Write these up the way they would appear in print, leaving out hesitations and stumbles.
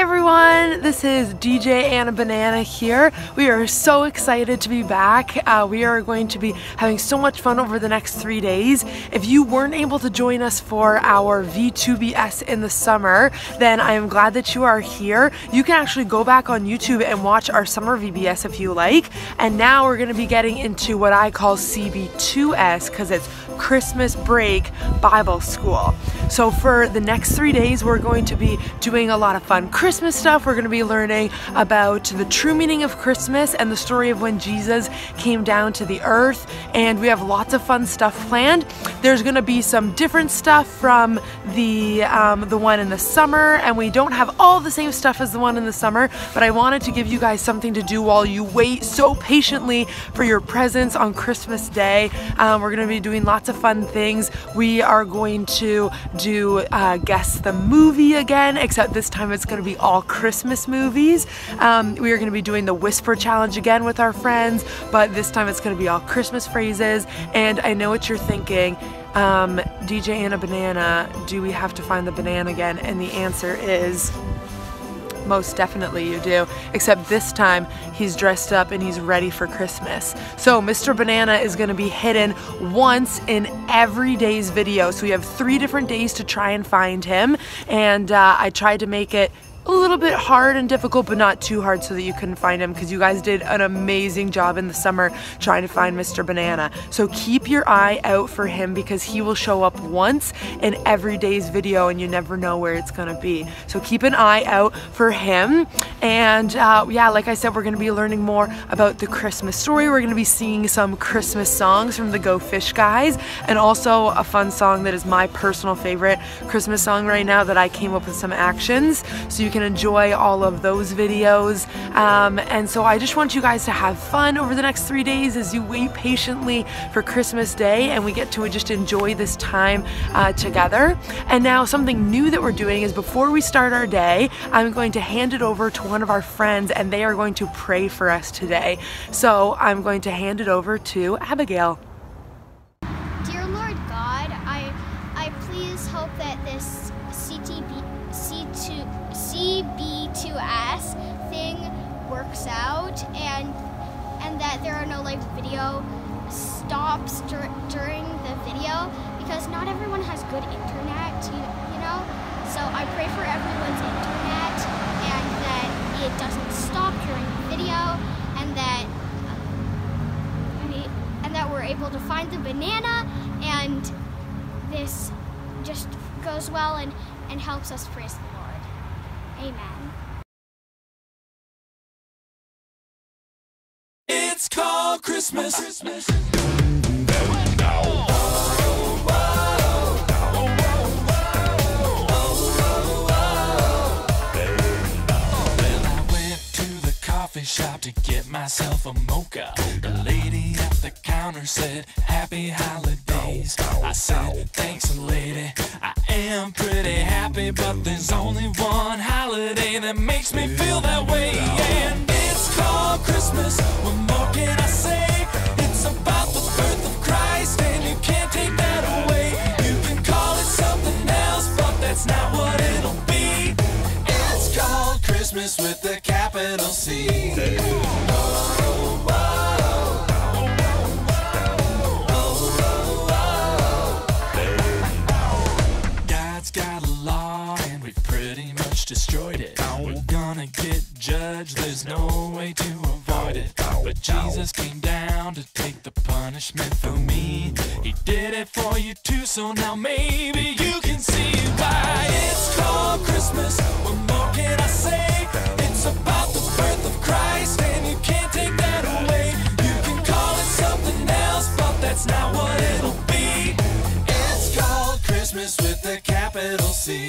everyone, this is DJ Anna Banana here. We are so excited to be back. We are going to be having so much fun over the next 3 days. If you weren't able to join us for our V2BS in the summer, then I am glad that you are here. You can actually go back on YouTube and watch our summer VBS if you like. And now we're going to be getting into what I call CB2S because it's Christmas Break Bible School. So for the next 3 days, we're going to be doing a lot of fun Christmas stuff. We're going to be learning about the true meaning of Christmas and the story of when Jesus came down to the earth. And we have lots of fun stuff planned. There's going to be some different stuff from the one in the summer, and we don't have all the same stuff as the one in the summer, but I wanted to give you guys something to do while you wait so patiently for your presents on Christmas Day. We're going to be doing lots of fun things. We are going to do Guess the Movie again, except this time it's going to be all Christmas movies. We are going to be doing the Whisper Challenge again with our friends, but this time it's going to be all Christmas phrases. And I know what you're thinking, DJ Anna Banana, do we have to find the banana again? And the answer is most definitely you do, except this time he's dressed up and he's ready for Christmas. So Mr. Banana is going to be hidden once in every day's video. So we have 3 different days to try and find him, and I tried to make it a little bit hard and difficult, but not too hard so that you couldn't find him, because you guys did an amazing job in the summer trying to find Mr. Banana. So keep your eye out for him, because he will show up once in every day's video and you never know where it's gonna be. So keep an eye out for him. And yeah, like I said, we're gonna be learning more about the Christmas story. We're gonna be singing some Christmas songs from the Go Fish guys, and also a fun song that is my personal favorite Christmas song right now that I came up with some actions. So you can enjoy all of those videos, and so I just want you guys to have fun over the next 3 days as you wait patiently for Christmas Day and we get to just enjoy this time together. And now something new that we're doing is, before we start our day, I'm going to hand it over to one of our friends and they are going to pray for us today. So I'm going to hand it over to Abigail. Dear Lord God, I please hope that this CB2S thing works out, and that there are no like video stops during the video, because not everyone has good internet, you know? So I pray for everyone's internet, and that it doesn't stop during the video, and that we're able to find the banana, and this just goes well and helps us praise the Lord. Amen. It's called Christmas. Shop to get myself a mocha. The lady at the counter said, "Happy holidays." I said, "Thanks, lady. I am pretty happy, but there's only one holiday that makes me feel that way, and it's called Christmas. What more can I say? It's about the birth of Christ, and you can't take that away. You can call it something else, but that's not what it'll be. It's called Christmas with a capital C. God's got a law and we've pretty much destroyed it. We're gonna get judged, there's no way to avoid it. But Jesus came down to take the punishment for me. He did it for you too, so now maybe you can see why it's called Christmas. What more can I say? It's about the birth of Christ, and you can't take that away. You can call it something else, but that's not what it'll be. It's called Christmas with a capital C.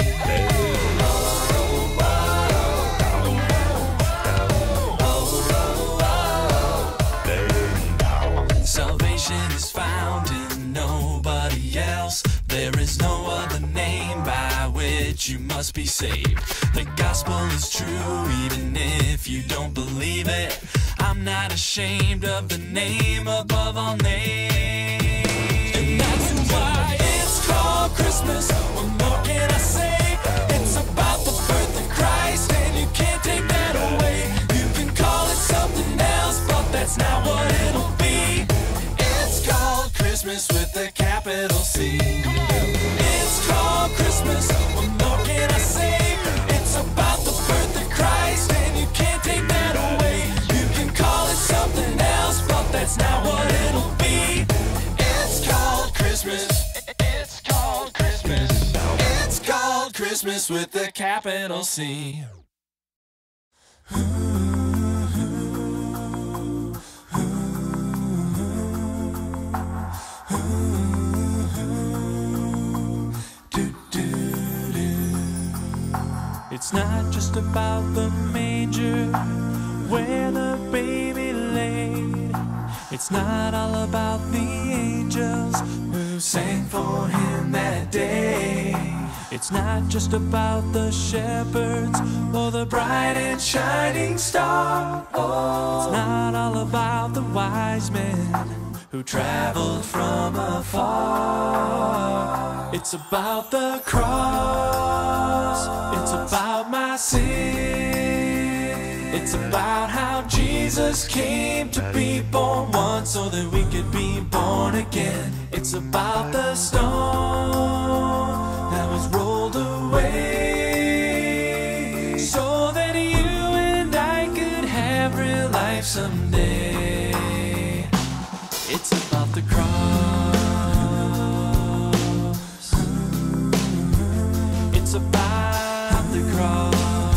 Salvation is found in nobody else. There is no other name by which you must be saved. The gospel is true even if you don't believe it. I'm not ashamed of the name above all names. And that's why it's called Christmas. What more can I say? It's about the birth of Christ, and you Christmas with a capital C. It's not just about the manger where the baby laid. It's not all about the angels who sang for him that day. It's not just about the shepherds or the bright and shining star. Oh, it's not all about the wise men who traveled from afar. It's about the cross. It's about my sin. It's about how Jesus came to be born once so that we could be born again. It's about the stone that was rolled away so that you and I could have real life someday. It's about the cross. It's about the cross.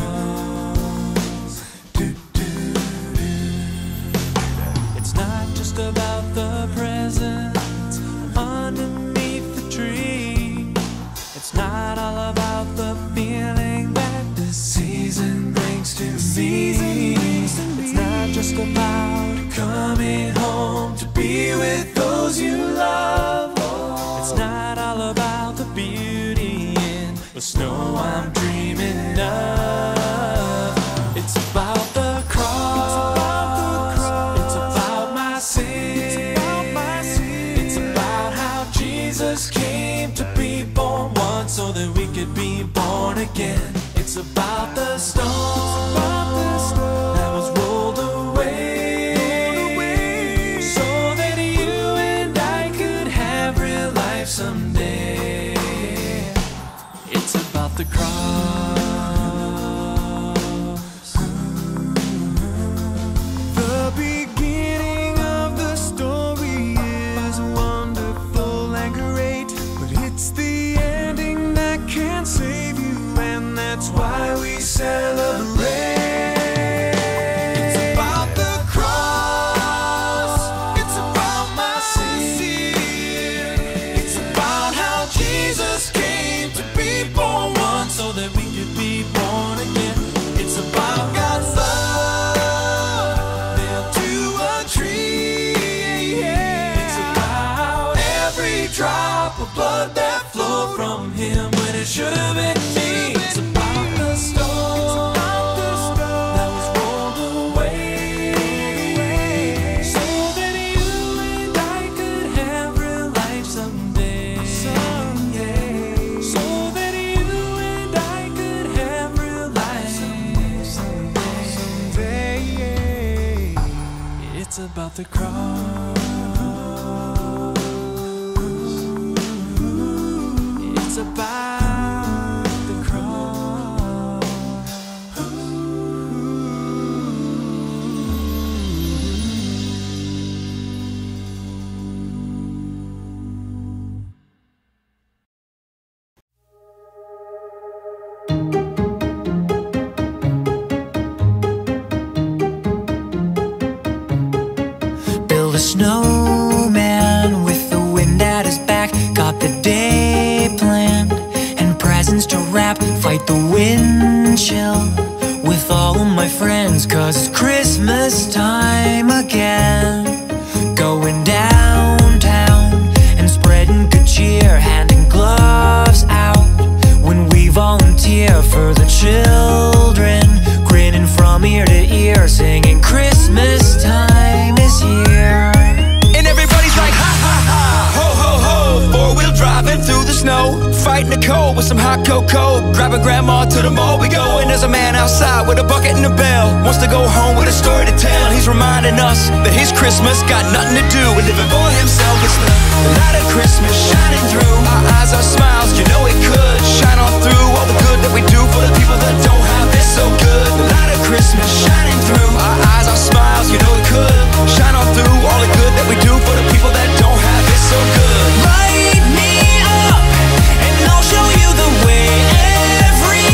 It's not just about the presents underneath the tree. It's not all about the feeling that the season brings to me. It's not just about coming home to be with those you love. It's not all about the beauty in the snow I'm dreaming of. It's about the cross. It's about my sin. It's about how Jesus came to be born once so that we could be born again. It's about the stone that was rolled away so that you and I could have real life someday. It's about the cross. The beginning of the story is wonderful and great, but it's the ending that can save you, and that's why we celebrate. It's about the cross. It's about my sin. It's about how Jesus came to be born once so that we could be born again. It's about God's love nailed to a tree. It's about every drop of blood that flowed from him when it should have been me. It's about the stone that was rolled away so that you and I could have real life someday. So that you and I could have real life someday. It's about the cross. It's about the cross. Build a snowman with the wind at his back. Got the day planned and presents to wrap. Fight the wind chill with all of my friends, 'cause it's Christmas time again. Going downtown and spreading good cheer, handing gloves out when we volunteer for the children, grinning from ear to ear, singing Christmas time is here. And everybody's like, ha ha ha, ho ho ho. Four-wheel driving through the snow, fighting the cold with some hot cocoa. Grabbing grandma to the mall we go, and there's a man outside with a bucket and a bell. Wants to go home with a story to tell. He's reminding us that his Christmas got nothing to do with living for himself. It's the light of Christmas shining through our eyes, our smiles. You know it could shine on through all the good that we do for the people that don't have it so good. The light of Christmas shining through our eyes, our smiles. You know it could shine on through all the good that we do for the people that don't have it so good. Light me up and I'll show you the way. Every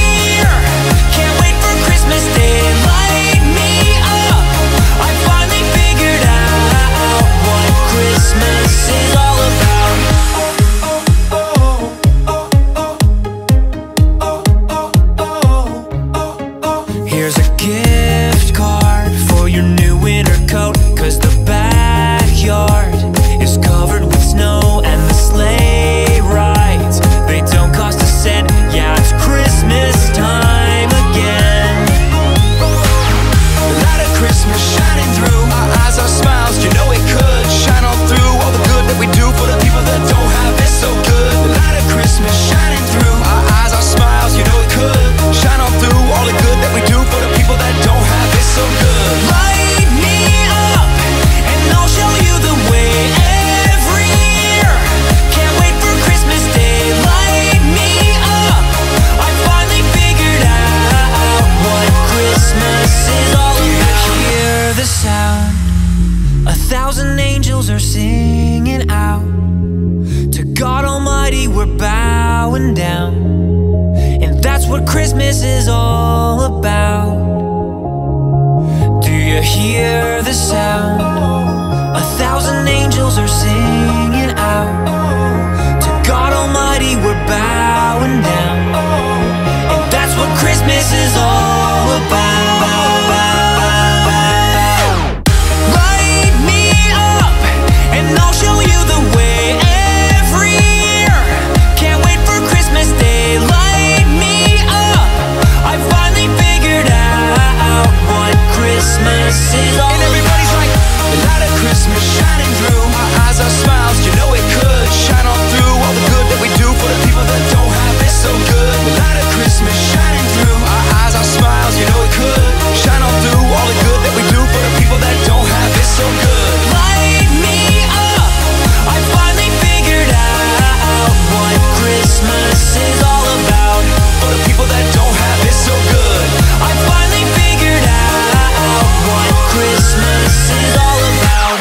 Christmas is all about. Do you hear the sound? 1,000 angels are singing out. To God Almighty we're bowing down. And that's what Christmas is all about. Light me up and I'll show you the way every year. Can't wait for Christmas Day. Light me up, I finally figured out what Christmas is all about. And everybody's like, the light of Christmas shining through our eyes, our smiles, you know it could shine on through all the good that we do for the people that don't have it so good. The light of Christmas shining through our eyes, our smiles, you know it could shine on through all the good that we do for the people that don't have it so good. Light me up, I finally figured out what Christmas is all about. For the people that don't have it so good, I finally figured out what Christmas is all about.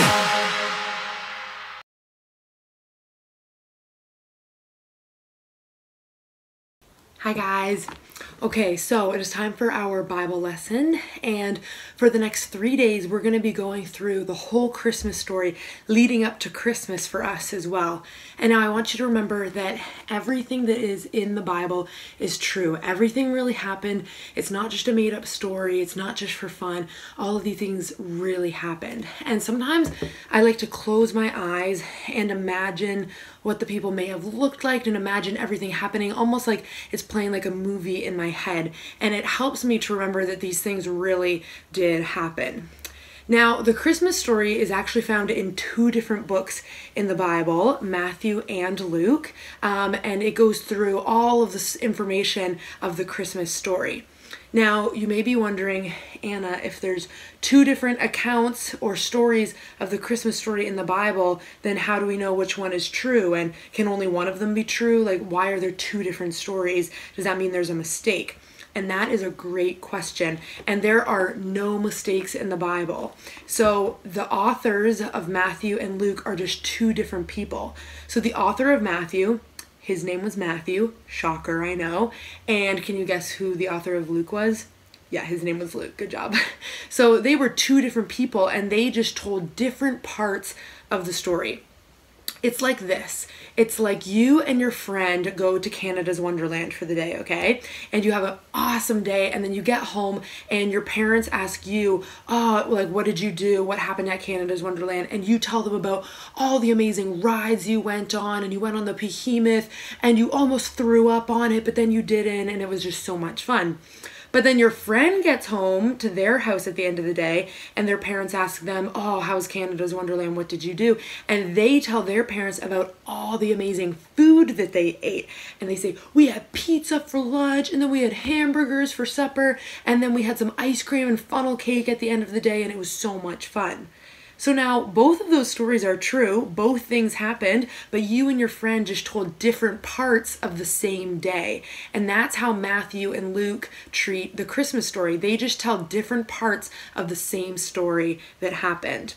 Hi guys. Okay, so it is time for our Bible lesson, and for the next 3 days we're going to be going through the whole Christmas story leading up to Christmas for us as well. And now I want you to remember that everything that is in the Bible is true. Everything really happened. It's not just a made-up story. It's not just for fun. All of these things really happened. And sometimes I like to close my eyes and imagine what the people may have looked like and imagine everything happening almost like it's playing like a movie in my head, and it helps me to remember that these things really did happen. Now, the Christmas story is actually found in 2 different books in the Bible, Matthew and Luke, and it goes through all of this information of the Christmas story. Now, you may be wondering, Anna, if there's 2 different accounts or stories of the Christmas story in the Bible, then how do we know which one is true? And can only one of them be true? Like, why are there 2 different stories? Does that mean there's a mistake? And that is a great question. And there are no mistakes in the Bible. So the authors of Matthew and Luke are just 2 different people. So the author of Matthew, his name was Matthew. Shocker, I know. And can you guess who the author of Luke was? Yeah, his name was Luke. Good job. So they were 2 different people, and they just told different parts of the story. It's like this. It's like you and your friend go to Canada's Wonderland for the day, okay? And you have an awesome day, and then you get home and your parents ask you, oh, like, what did you do? What happened at Canada's Wonderland? And you tell them about all the amazing rides you went on, and you went on the Behemoth, and you almost threw up on it, but then you didn't, and it was just so much fun. But then your friend gets home to their house at the end of the day, and their parents ask them, oh, how's Canada's Wonderland? What did you do? And they tell their parents about all the amazing food that they ate. And they say, we had pizza for lunch, and then we had hamburgers for supper, and then we had some ice cream and funnel cake at the end of the day, and it was so much fun. So now both of those stories are true, both things happened, but you and your friend just told different parts of the same day. And that's how Matthew and Luke treat the Christmas story. They just tell different parts of the same story that happened.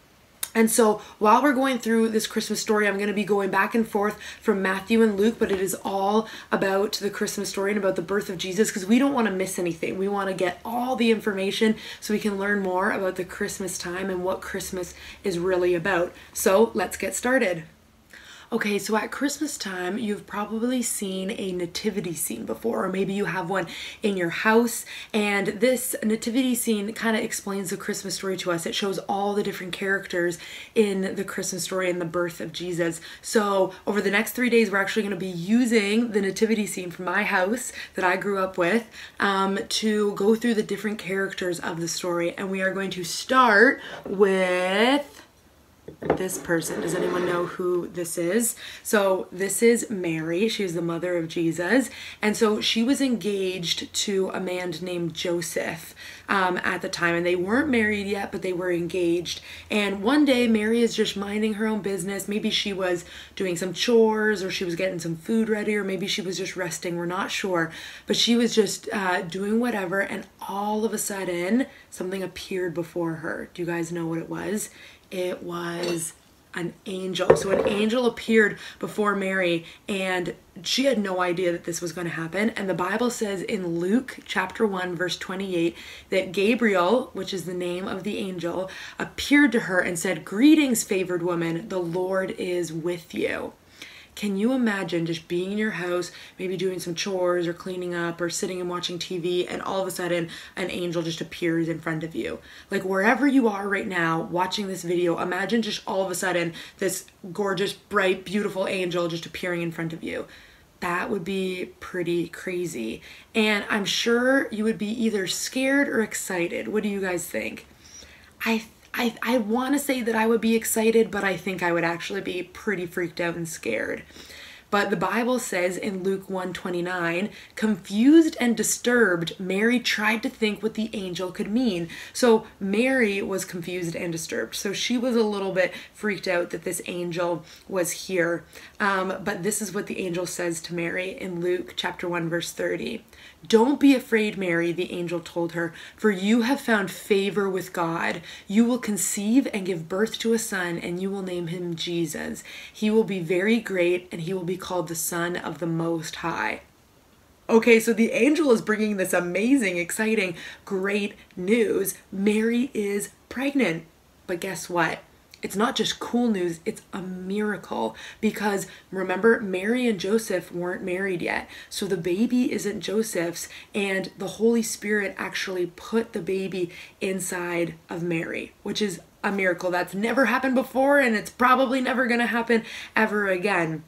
And so while we're going through this Christmas story, I'm going to be going back and forth from Matthew and Luke, but it is all about the Christmas story and about the birth of Jesus, because we don't want to miss anything. We want to get all the information so we can learn more about the Christmas time and what Christmas is really about. So let's get started. Okay, so at Christmas time, you've probably seen a nativity scene before, or maybe you have one in your house, and this nativity scene kind of explains the Christmas story to us. It shows all the different characters in the Christmas story and the birth of Jesus. So over the next 3 days, we're actually going to be using the nativity scene from my house that I grew up with to go through the different characters of the story, and we are going to start with this person. Does anyone know who this is? So this is Mary. She's the mother of Jesus. And so she was engaged to a man named Joseph at the time. And they weren't married yet, but they were engaged. And one day Mary is just minding her own business. Maybe she was doing some chores, or she was getting some food ready, or maybe she was just resting. We're not sure. But she was just doing whatever. And all of a sudden, something appeared before her. Do you guys know what it was? It was an angel. So an angel appeared before Mary, and she had no idea that this was going to happen. And the Bible says in Luke chapter 1 verse 28 that Gabriel, which is the name of the angel, appeared to her and said, "Greetings, favored woman, the Lord is with you." Can you imagine just being in your house, maybe doing some chores or cleaning up or sitting and watching TV, and all of a sudden an angel just appears in front of you? Like wherever you are right now watching this video, imagine just all of a sudden this gorgeous, bright, beautiful angel just appearing in front of you. That would be pretty crazy. And I'm sure you would be either scared or excited. What do you guys think? I want to say that I would be excited, but I think I would actually be pretty freaked out and scared. But the Bible says in Luke 1:29, confused and disturbed, Mary tried to think what the angel could mean. So Mary was confused and disturbed. So she was a little bit freaked out that this angel was here. But this is what the angel says to Mary in Luke chapter 1 verse 30. "Don't be afraid, Mary," the angel told her, "for you have found favor with God. You will conceive and give birth to a son, and you will name him Jesus. He will be very great, and he will be called the Son of the Most High." Okay, so the angel is bringing this amazing, exciting, great news. Mary is pregnant. But guess what? It's not just cool news, it's a miracle, because remember, Mary and Joseph weren't married yet. So the baby isn't Joseph's, and the Holy Spirit actually put the baby inside of Mary, which is a miracle that's never happened before, and it's probably never going to happen ever again.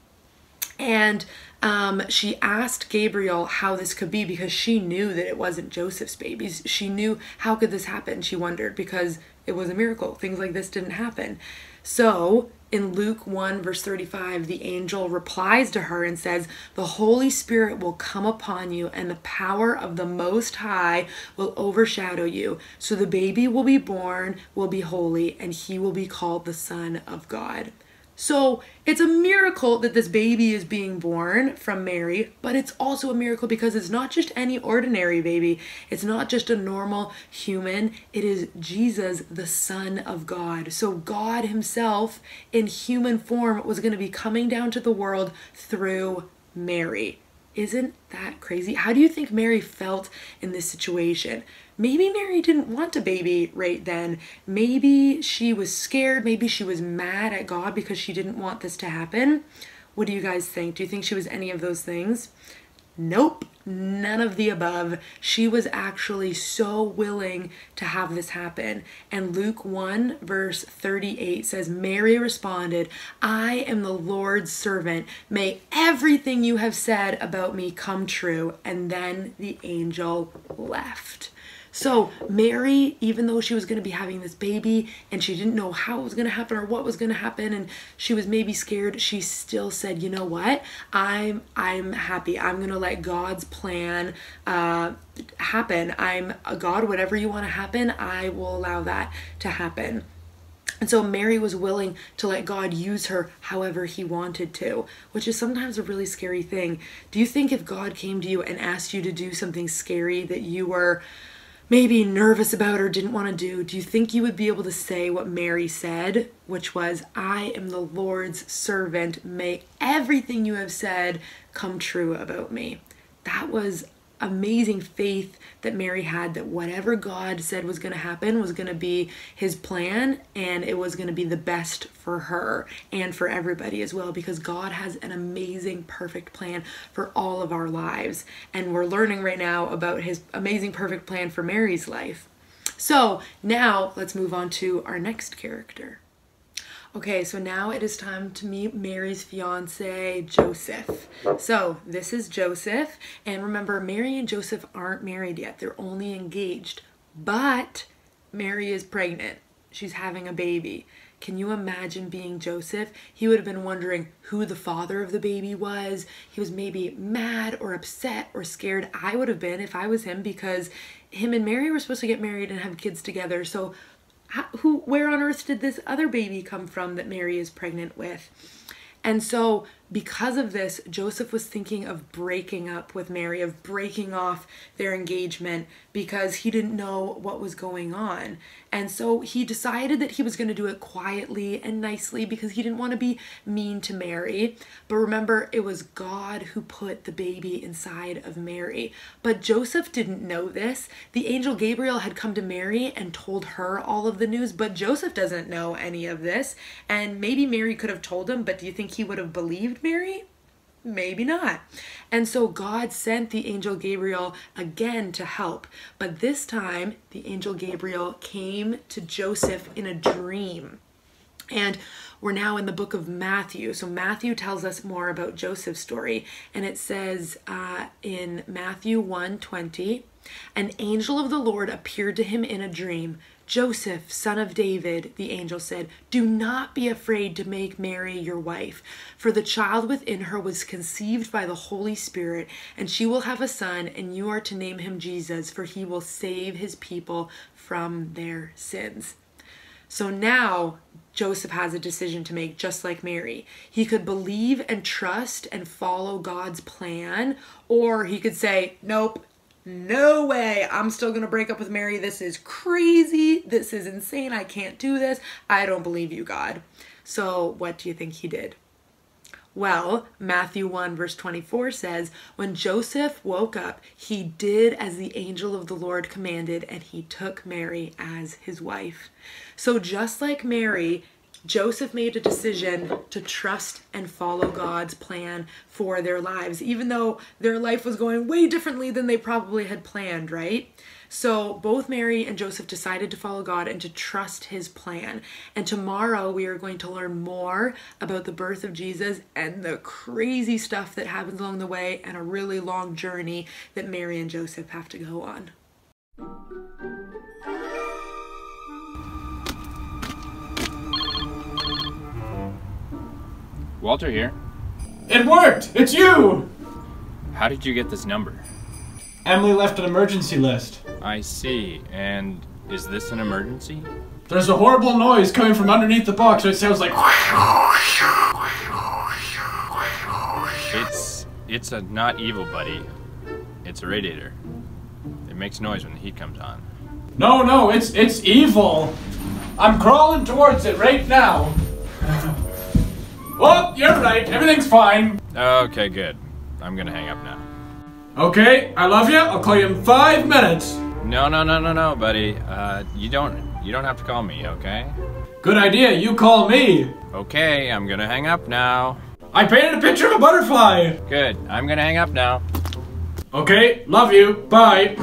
And she asked Gabriel how this could be, because she knew that it wasn't Joseph's babies. She knew, how could this happen? She wondered, because it was a miracle. Things like this didn't happen. So in Luke 1 verse 35, the angel replies to her and says, "The Holy Spirit will come upon you, and the power of the Most High will overshadow you. So the baby will be born, will be holy, and he will be called the Son of God." So it's a miracle that this baby is being born from Mary, but it's also a miracle because it's not just any ordinary baby. It's not just a normal human. It is Jesus, the Son of God. So God himself in human form was going to be coming down to the world through Mary. Isn't that crazy? How do you think Mary felt in this situation? Maybe Mary didn't want a baby right then. Maybe she was scared. Maybe she was mad at God because she didn't want this to happen. What do you guys think? Do you think she was any of those things? Nope, none of the above. She was actually so willing to have this happen. And Luke 1 verse 38 says, "Mary responded, 'I am the Lord's servant. May everything you have said about me come true.' And then the angel left." So Mary, even though she was going to be having this baby and she didn't know how it was going to happen or what was going to happen, and she was maybe scared, she still said, "You know what? I'm happy. I'm going to let God's plan happen. I'm God, whatever you want to happen, I will allow that to happen." And so Mary was willing to let God use her however he wanted to, which is sometimes a really scary thing. Do you think if God came to you and asked you to do something scary that you were maybe nervous about or didn't want to do you think you would be able to say what Mary said, which was, "I am the Lord's servant. May everything you have said come true about me"? That was amazing faith that Mary had, that whatever God said was going to happen was going to be his plan, and it was going to be the best for her and for everybody as well, because God has an amazing, perfect plan for all of our lives. And we're learning right now about his amazing, perfect plan for Mary's life. So now let's move on to our next character. Okay, so now it is time to meet Mary's fiance, Joseph. So this is Joseph, and remember, Mary and Joseph aren't married yet. They're only engaged, but Mary is pregnant. She's having a baby. Can you imagine being Joseph? He would have been wondering who the father of the baby was. He was maybe mad or upset or scared. I would have been if I was him, because him and Mary were supposed to get married and have kids together. So where on earth did this other baby come from that Mary is pregnant with? And so because of this, Joseph was thinking of breaking up with Mary, of breaking off their engagement, because he didn't know what was going on. And so he decided that he was going to do it quietly and nicely because he didn't want to be mean to Mary. But remember, it was God who put the baby inside of Mary. But Joseph didn't know this. The angel Gabriel had come to Mary and told her all of the news, but Joseph doesn't know any of this. And maybe Mary could have told him, but do you think he would have believed Mary? Maybe not. And so God sent the angel Gabriel again to help. But this time, the angel Gabriel came to Joseph in a dream. And we're now in the book of Matthew. So Matthew tells us more about Joseph's story. And it says in Matthew 1:20, an angel of the Lord appeared to him in a dream. Joseph, son of David, the angel said, do not be afraid to make Mary your wife, for the child within her was conceived by the Holy Spirit, and she will have a son, and you are to name him Jesus, for he will save his people from their sins. So now Joseph has a decision to make, just like Mary. He could believe and trust and follow God's plan, or he could say, nope, no way, I'm still gonna break up with Mary. This is crazy. This is insane. I can't do this. I don't believe you, God. So what do you think he did? Well, Matthew 1 verse 24 says, when Joseph woke up, he did as the angel of the Lord commanded, and he took Mary as his wife. So just like Mary, Joseph made a decision to trust and follow God's plan for their lives, even though their life was going way differently than they probably had planned, right? So both Mary and Joseph decided to follow God and to trust his plan. And tomorrow we are going to learn more about the birth of Jesus and the crazy stuff that happens along the way, and a really long journey that Mary and Joseph have to go on. Walter here. It worked! It's you! How did you get this number? Emily left an emergency list. I see. And is this an emergency? There's a horrible noise coming from underneath the box, and it sounds like... It's a not evil, buddy. It's a radiator. It makes noise when the heat comes on. No, it's evil. I'm crawling towards it right now. Oh, you're right. Everything's fine. Okay, good. I'm gonna hang up now. Okay, I love you. I'll call you in 5 minutes. No, buddy. You don't have to call me, okay? Good idea. You call me. Okay, I'm gonna hang up now. I painted a picture of a butterfly. Good. I'm gonna hang up now. Okay, love you. Bye.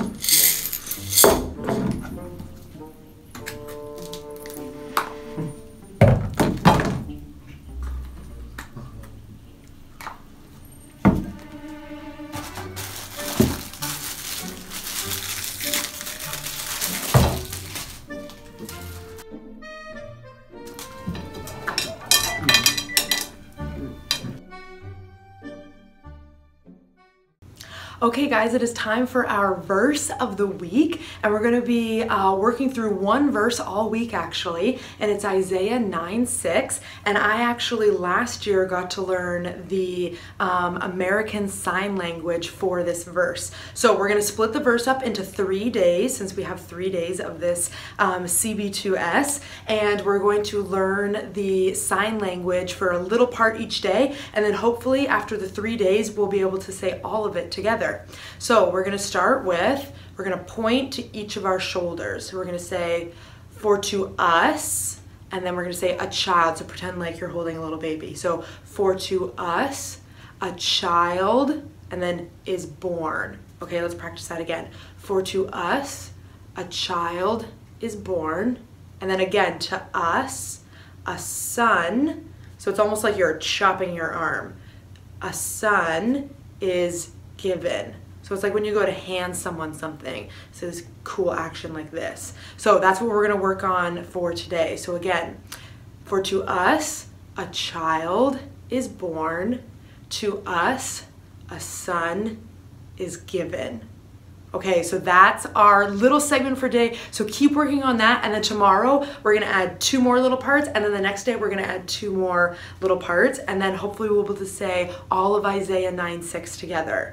Okay guys, it is time for our verse of the week, and we're going to be working through one verse all week actually, and it's Isaiah 9:6. And I actually last year got to learn the American Sign Language for this verse. So we're going to split the verse up into 3 days, since we have 3 days of this CB2S, and we're going to learn the sign language for a little part each day, and then hopefully after the 3 days we'll be able to say all of it together. So we're going to start with, we're going to point to each of our shoulders. So we're going to say, for to us, and then we're going to say a child. So pretend like you're holding a little baby. So for to us, a child, and then is born. Okay, let's practice that again. For to us, a child is born. And then again, to us, a son. So it's almost like you're chopping your arm. A son is given. So it's like when you go to hand someone something. So this cool action like this. So that's what we're going to work on for today. So again, for to us, a child is born. To us, a son is given. Okay, so that's our little segment for today. So keep working on that, and then tomorrow we're gonna add 2 more little parts, and then the next day we're gonna add 2 more little parts, and then hopefully we'll be able to say all of Isaiah 9:6 together.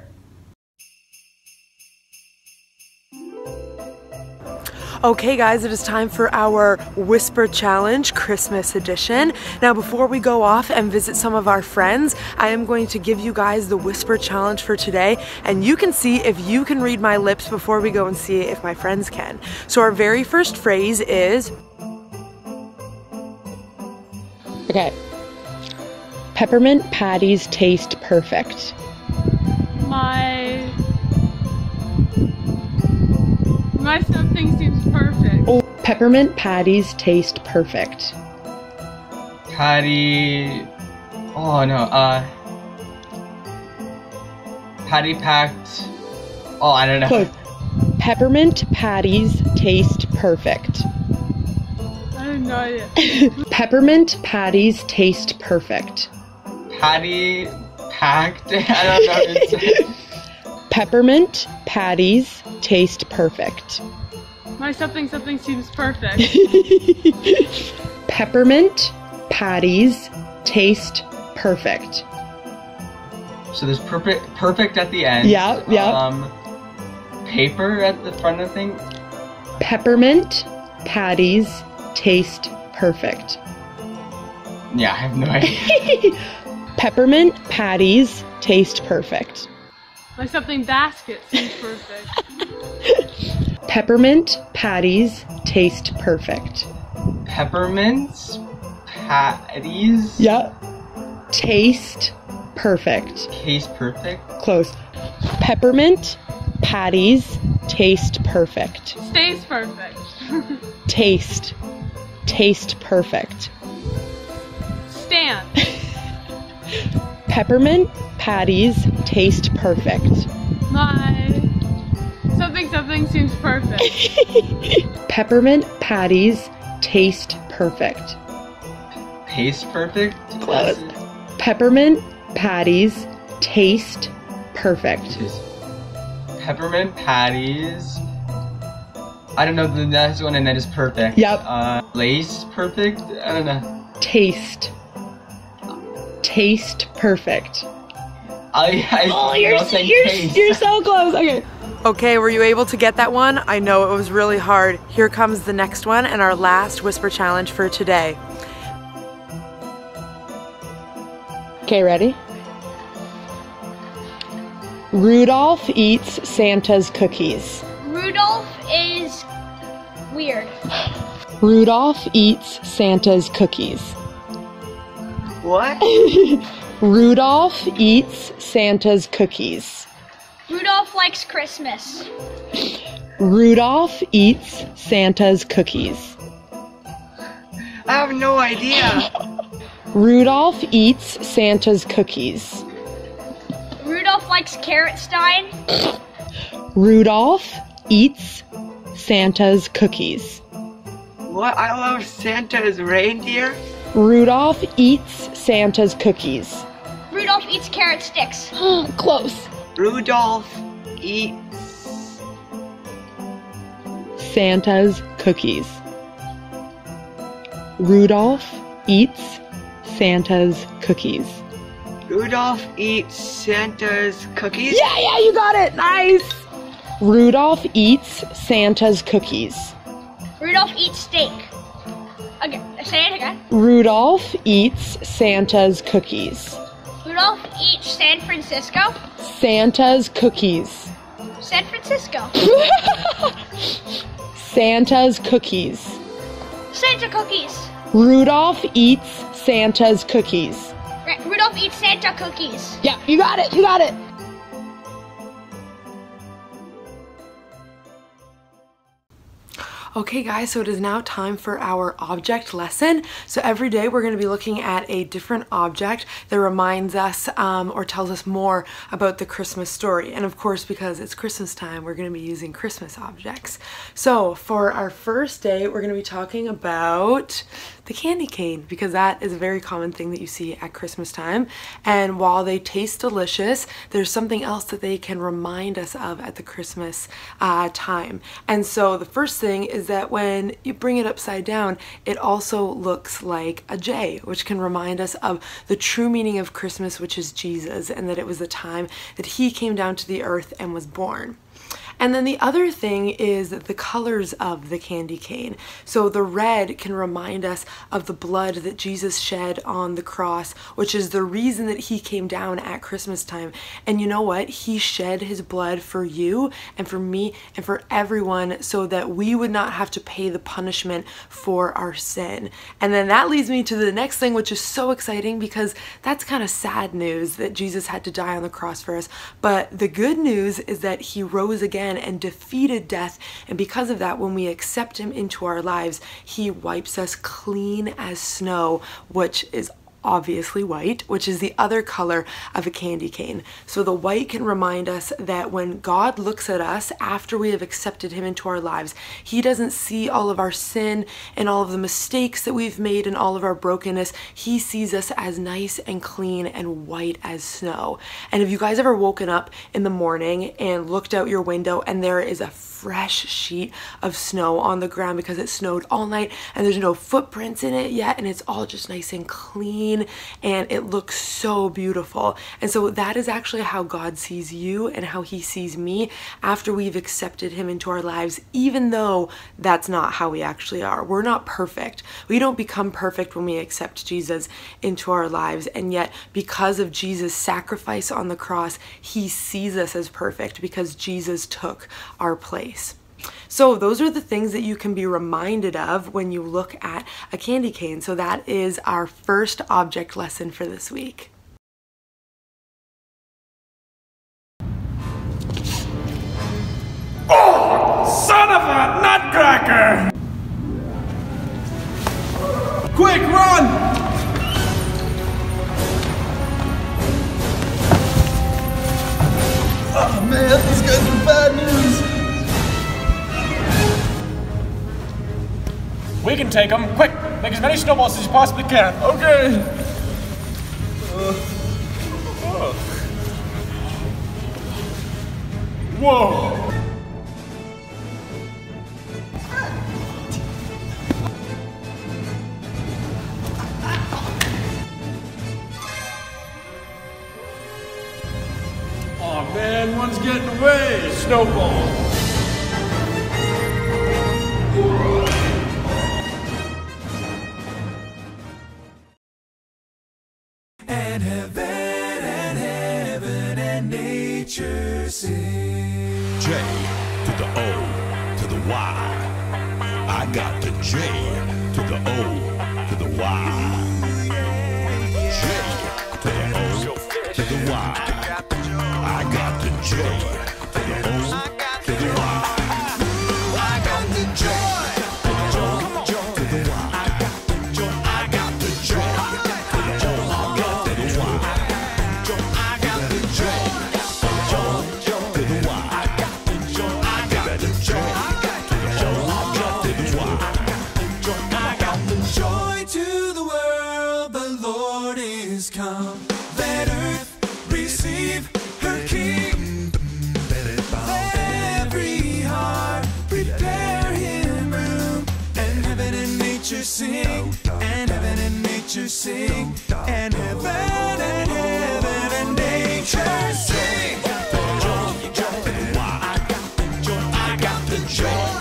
Okay guys, it is time for our Whisper Challenge Christmas edition. Now before we go off and visit some of our friends, I am going to give you guys the Whisper Challenge for today, and you can see if you can read my lips before we go and see if my friends can. So our very first phrase is... Okay. Peppermint patties taste perfect. My something seems perfect. Oh, peppermint patties taste perfect. Patty... Oh no, Patty packed... Oh, I don't know. Close. Peppermint patties taste perfect. I have no idea. Peppermint patties taste perfect. Patty packed? I don't know. It's... Peppermint patties taste perfect. My something seems perfect. Peppermint patties taste perfect. So there's perfect at the end. Yeah. Paper at the front of the thing. Peppermint patties taste perfect. Yeah, I have no idea. Peppermint patties taste perfect. My something basket seems perfect. Peppermint patties taste perfect. Peppermint patties? Yeah. Taste perfect. Taste perfect? Close. Peppermint patties taste perfect. Stays perfect. Taste. Taste perfect. Stand. Peppermint patties taste perfect. My something seems perfect. Peppermint patties taste perfect. Taste perfect? Close. Peppermint patties taste perfect. Peppermint patties. I don't know, the next one and then is perfect. Yep. Lace perfect? I don't know. Taste. Taste perfect. You're so close. Okay. Okay, were you able to get that one? I know it was really hard. Here comes the next one and our last Whisper Challenge for today. Okay, ready? Rudolph eats Santa's cookies. Rudolph is weird. Rudolph eats Santa's cookies. What? Rudolph eats Santa's cookies. Rudolph likes Christmas. Rudolph eats Santa's cookies. I have no idea. Rudolph eats Santa's cookies. Rudolph likes Carrot Stein. Rudolph eats Santa's cookies. What? I love Santa's reindeer. Rudolph eats Santa's cookies. Rudolph eats carrot sticks. Close. Rudolph eats Santa's cookies. Rudolph eats Santa's cookies. Rudolph eats Santa's cookies? Yeah, you got it. Nice. Rudolph eats Santa's cookies. Rudolph eats steak. Okay, say it again. Rudolph eats Santa's cookies. Rudolph eats San Francisco. Santa's cookies. San Francisco. Santa's cookies. Santa cookies. Rudolph eats Santa's cookies. Right, Rudolph eats Santa cookies. Yeah, you got it. You got it. Okay guys, so it is now time for our object lesson. So every day we're going to be looking at a different object that reminds us or tells us more about the Christmas story. And of course, because it's Christmas time, we're going to be using Christmas objects. So for our first day, we're going to be talking about the candy cane, because that is a very common thing that you see at Christmas time. And while they taste delicious, there's something else that they can remind us of at the Christmas time. And so the first thing is that when you bring it upside down, it also looks like a J, which can remind us of the true meaning of Christmas, which is Jesus, and that it was the time that he came down to the earth and was born. And then the other thing is the colors of the candy cane. So the red can remind us of the blood that Jesus shed on the cross, which is the reason that he came down at Christmas time. And you know what? He shed his blood for you and for me and for everyone so that we would not have to pay the punishment for our sin. And then that leads me to the next thing, which is so exciting because that's kind of sad news that Jesus had to die on the cross for us. But the good news is that he rose again and defeated death, and because of that, when we accept him into our lives, he wipes us clean as snow, which is obviously white, which is the other color of a candy cane. So the white can remind us that when God looks at us after we have accepted him into our lives, he doesn't see all of our sin and all of the mistakes that we've made and all of our brokenness. He sees us as nice and clean and white as snow. And have you guys ever woken up in the morning and looked out your window and there is a fresh sheet of snow on the ground because it snowed all night and there's no footprints in it yet, and it's all just nice and clean and it looks so beautiful? And so that is actually how God sees you and how he sees me after we've accepted him into our lives, even though that's not how we actually are. We're not perfect. We don't become perfect when we accept Jesus into our lives, and yet because of Jesus' sacrifice on the cross, he sees us as perfect because Jesus took our place. So those are the things that you can be reminded of when you look at a candy cane. So that is our first object lesson for this week. Oh, son of a nutcracker! Quick, run! Oh man, these guys are bad news! We can take them. Quick! Make as many snowballs as you possibly can. Okay! Whoa! Oh man, one's getting away! Snowball! And heaven and nature sing. J to the O to the Y. I got the J to the O to the Y. J to the O to the Y. I got the J to the O to the Y. I got the J to the O to the Y. I got the J to the O to the Y. I got the J to the Y. I got the J to the Y. I got the joy to the world, the Lord is come. Let earth receive her King. Let every heart prepare him room. And heaven and nature sing. And heaven and nature sing. And heaven and nature sing. I got the joy.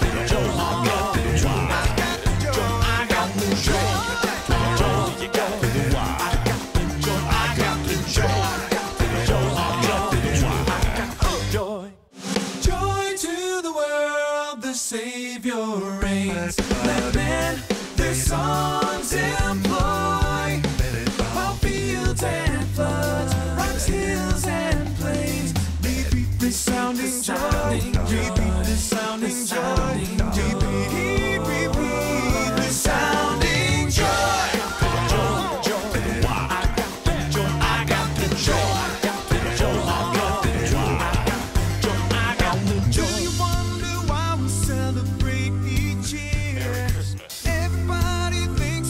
Savior reigns. Let men their songs employ. While fields and floods, rocks, hills and plains, repeat the sounding joy. Repeat the sounding joy. Repeat the sounding joy. I got the joy. Celebrate each year. Everybody thinks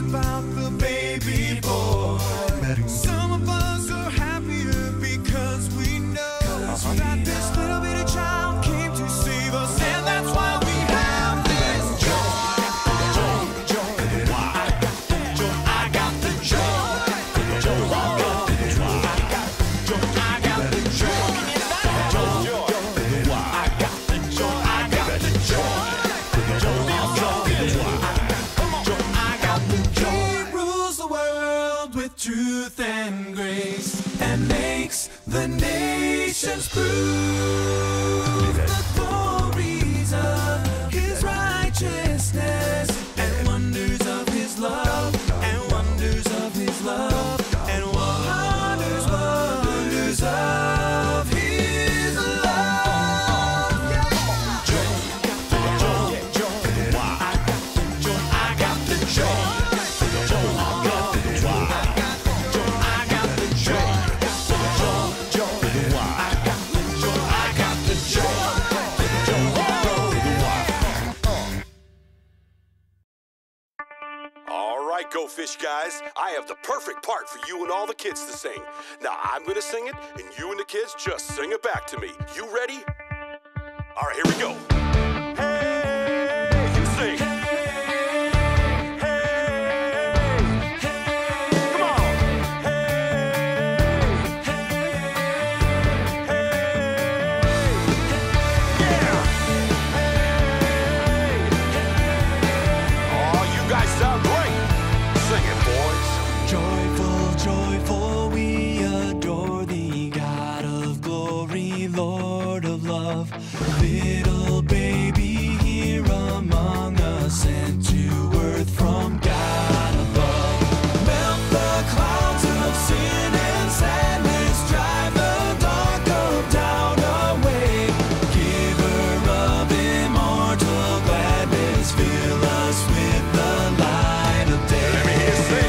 Go Fish guys, I have the perfect part for you and all the kids to sing. Now I'm gonna sing it, and you and the kids just sing it back to me. You ready? All right, here we go. Hey, you sing. Joyful, we adore thee, God of glory, Lord of love. Little baby here among us, sent to earth from God above. Melt the clouds of sin and sadness, drive the dark of doubt away. Giver of immortal gladness, fill us with the light of day. Let me hear you sing.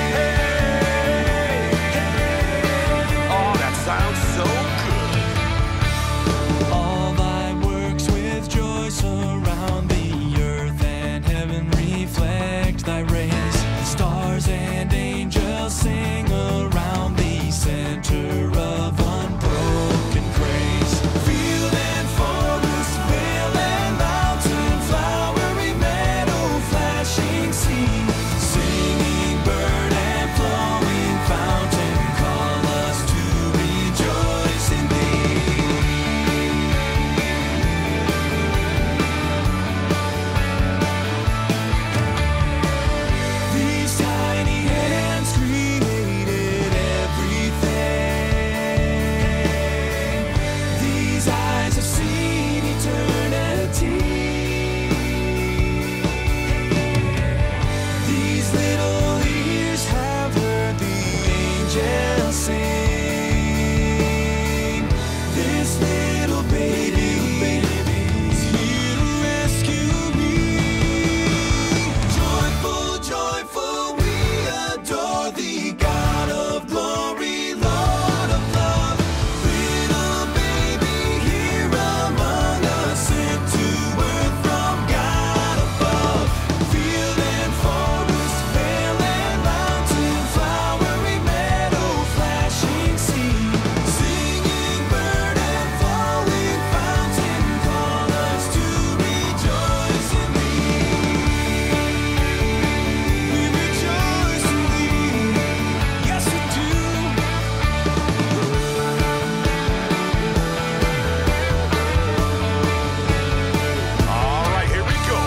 And angels sing around the center of unbroken praise. Field and forest, vale and mountain, flowery meadow, flashing sea, singing bird and flowing fountain, call us to rejoice in thee. These tiny hands created everything. These eyes have seen eternity. These little ears have heard the angels sing. This little baby is here to rescue me. Joyful, we adore thee, God of glory, Lord of love. Little baby here among us, sent to earth from God above. Field and forest, vale and mountain, flowery meadow, flashing sea, singing bird and flowing fountain, call us to rejoice in thee. We rejoice in thee, yes we do. All right, here we go.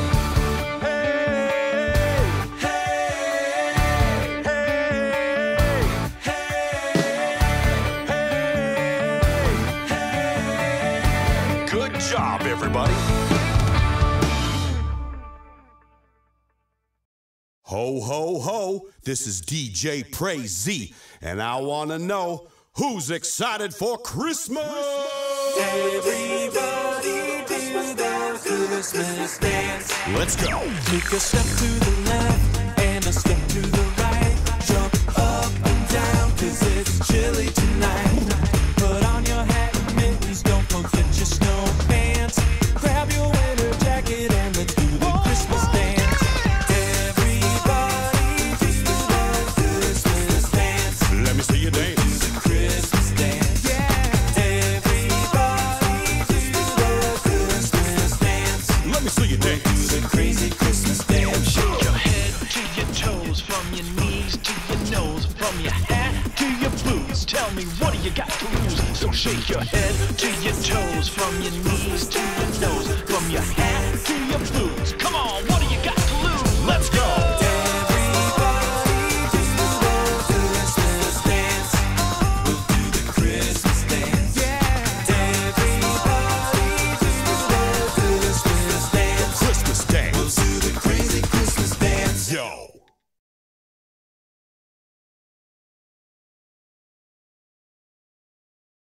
Good job, everybody. Ho, ho, ho. This is DJ Praise Z, and I want to know who's excited for Christmas. Everybody do their Christmas dance. Let's go. Take a step to the left and a step to the right. Jump up and down, 'cause it's chilly tonight. Put on your hat and mittens, don't forget your snow pants. Grab your winter jacket and let's do the Christmas dance. Everybody do their Christmas dance. Let me see you dance. The Christmas dance. Yeah. Everybody do their Christmas dance. Let me see you dance. Do the crazy Christmas dance. Shake your head to your toes, from your knees to your nose, from your hat to your boots. Tell me, what do you got to lose? So shake your head to your toes, from your knees to your nose, from your hat to your boots. Come on, what do you got to lose? Let's go.